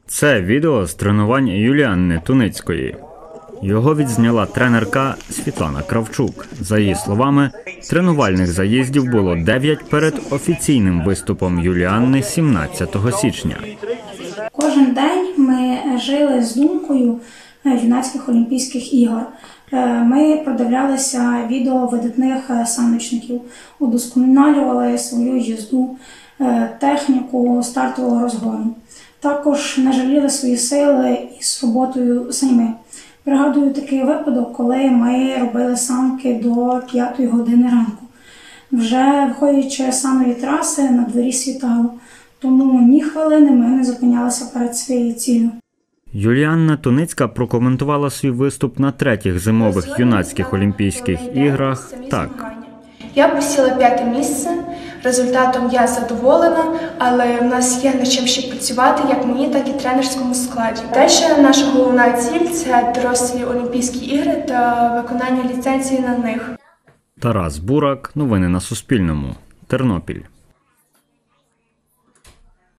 Це відео з тренувань Юліанни Туницької. Його відзняла тренерка Світлана Кравчук. За її словами, тренувальних заїздів було 9 перед офіційним виступом Юліанни 17 січня. Кожен день ми жили з думкою юнацьких Олімпійських ігор. Ми продивлялися відео видатних саночників, удосконалювали свою їзду, техніку стартового розгону. Також не жаліли свої сили із роботою самі. Пригадую такий випадок, коли ми робили санки до 5 години ранку. Вже виходячи з самої траси, на дворі світало. Тому ні хвилини ми не зупинялися перед своєю ціллю. Юліанна Туницька прокоментувала свій виступ на 3-х зимових юнацьких Олімпійських іграх так. Я посіла 5-те місце, результатом я задоволена, але в нас є над чим ще працювати, як мені, так і тренерському складі. Далі наша головна ціль – це дорослі Олімпійські ігри та виконання ліцензії на них. Тарас Бурак. Новини на Суспільному. Тернопіль.